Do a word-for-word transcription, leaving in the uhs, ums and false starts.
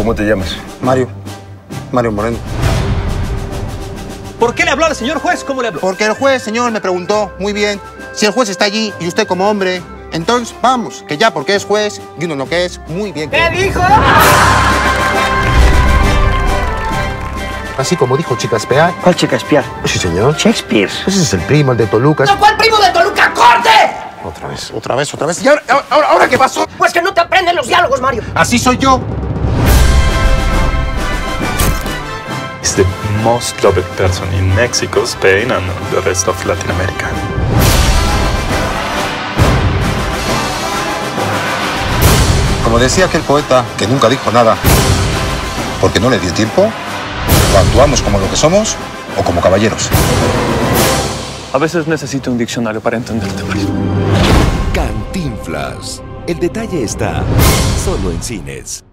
¿Cómo te llamas? Mario. Mario Moreno. ¿Por qué le habló al señor juez? ¿Cómo le habló? Porque el juez, señor, me preguntó, muy bien, si el juez está allí y usted como hombre, entonces vamos, que ya porque es juez y uno lo que es, muy bien. ¿Qué dijo? Así como dijo Shakespeare. ¿Cuál Shakespeare? Sí, señor. Shakespeare. Ese es el primo, el de Toluca. ¿No, cuál primo de Toluca? ¡Corte! Otra vez. Otra vez, otra vez. ¿Y ahora, ahora, ahora qué pasó? Pues que no te aprenden los diálogos, Mario. Así soy yo. Is the most loved person in Mexico, Spain, and the rest of Latin America. Como decía aquel poeta que nunca dijo nada, porque no le dio tiempo, o actuamos como lo que somos o como caballeros. A veces necesito un diccionario para entenderte, Mario. Cantinflas. El detalle está solo en cines.